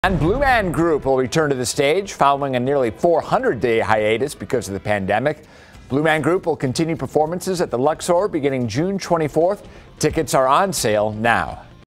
And Blue Man Group will return to the stage following a nearly 400-day hiatus because of the pandemic. Blue Man Group will continue performances at the Luxor beginning June 24th. Tickets are on sale now.